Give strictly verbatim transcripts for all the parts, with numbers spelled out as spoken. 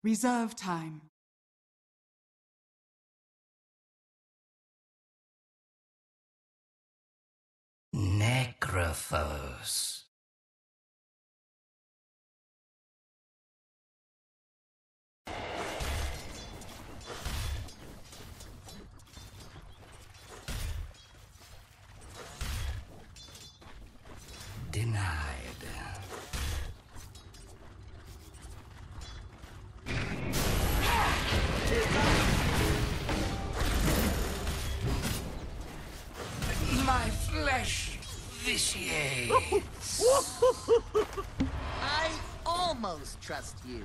Reserve time. Necrophos. Denied. My flesh vitiates. I almost trust you.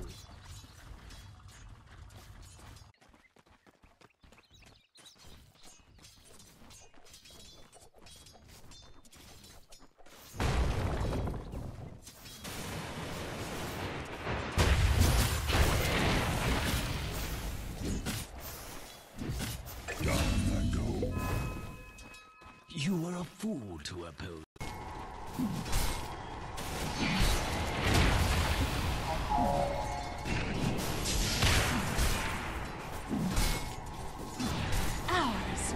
You were a fool to oppose. Ours.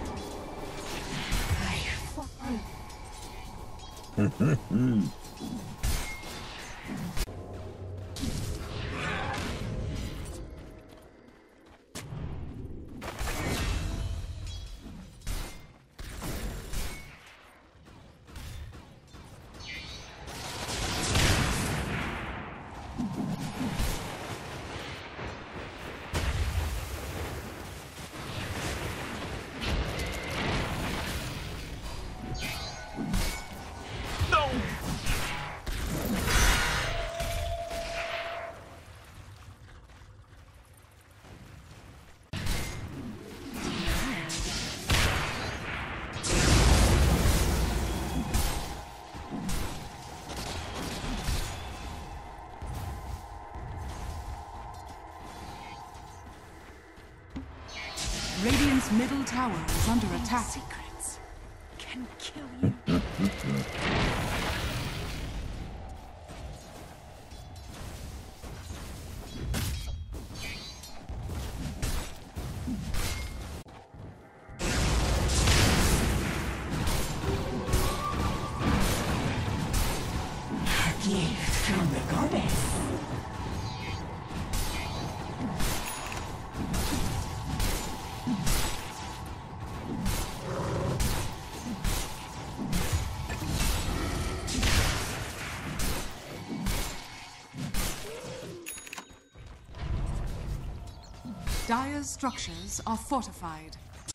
Radiant's middle tower is under attack. Secrets can kill you. Gift from the goddess. Dire's structures are fortified.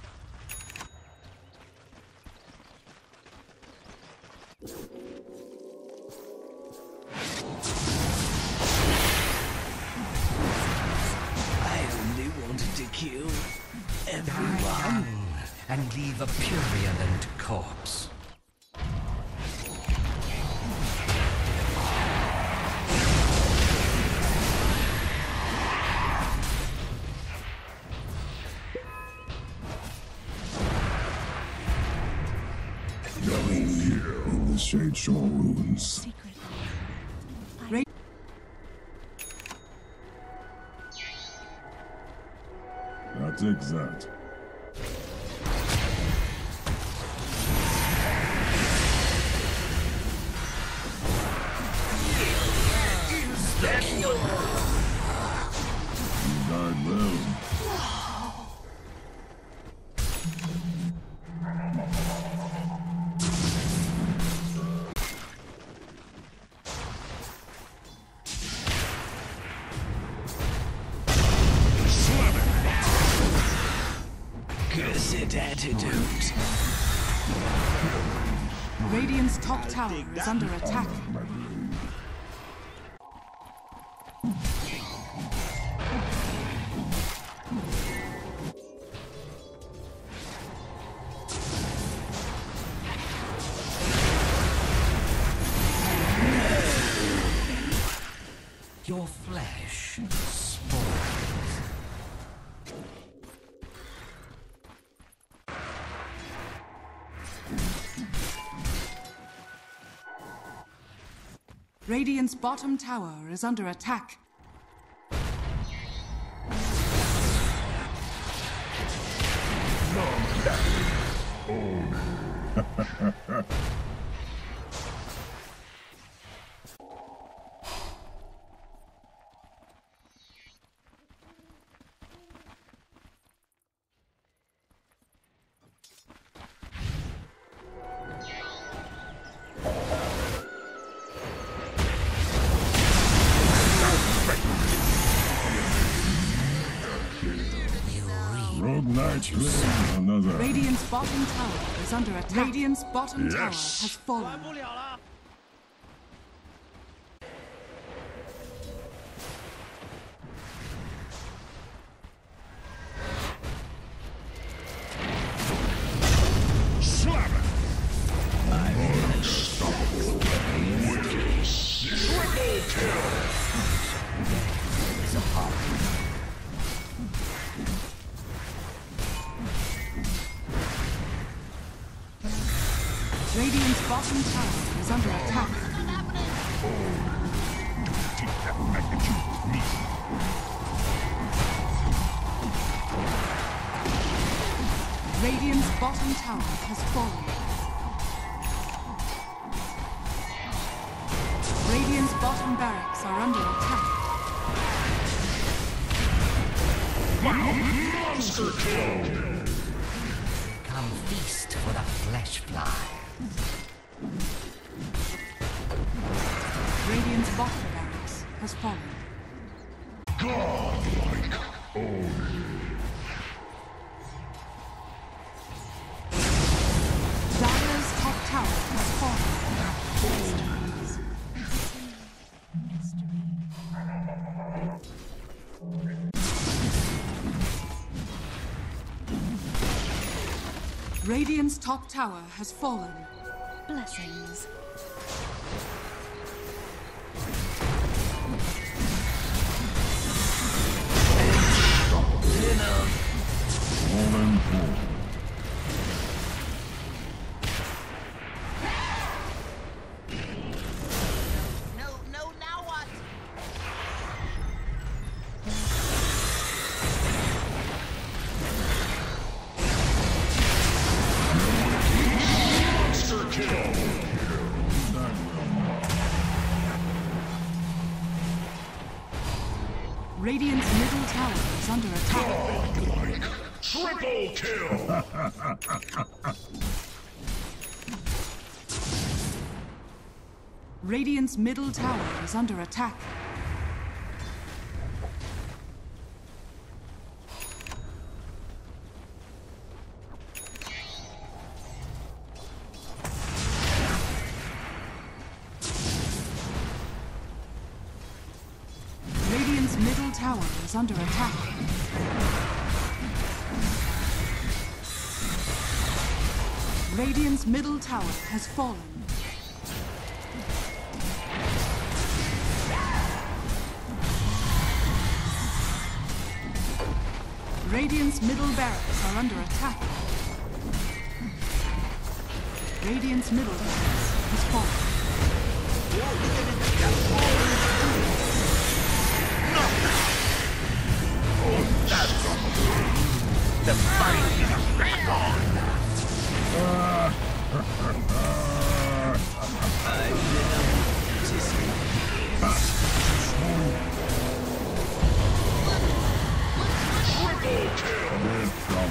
I only wanted to kill everyone and leave a purulent corpse. Going here in the Shade Shore ruins. Secret. Now take that. You died well. Cursed antidote. Radiant's top tower is under attack. Your flesh spoils. Radiant's bottom tower is under attack. Rogue Knight slain another. Radiant's bottom tower is under attack. Radiant's bottom tower Yes. has fallen. Slam it. Unstoppable. Wicked. Triple kill. Is a hard. Radiant's bottom tower is under attack. Take that magnitude with me. Radiant's bottom tower has fallen. Radiant's bottom barracks are under attack. Monster kill. Come feast for the flesh fly. Radiant's bottom barracks has fallen. Godlike Odin. Dire's top tower has fallen. Radiant's top tower has fallen. Blessings. Fallen full. No, no, now what? Monster kill. Radiant's middle tower is under attack. Godlike. Triple kill. Radiant's middle tower is under attack. Radiant's middle tower is under attack. Radiant's middle tower has fallen. Radiant's middle barracks are under attack. Radiant's middle barracks has fallen. The fight is back on. Triple kill.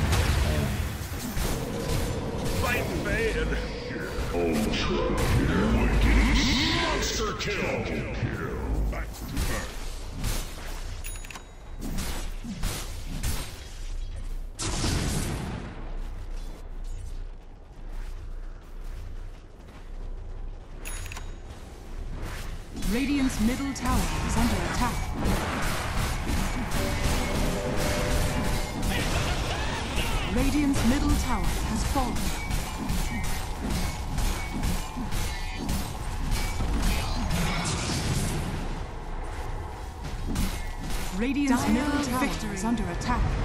Fight bad. Ultra kill. Monster kill. Kill. Back to back. Radiant's middle tower is under attack. Radiant's middle tower has fallen. Radiant's middle tower is under attack.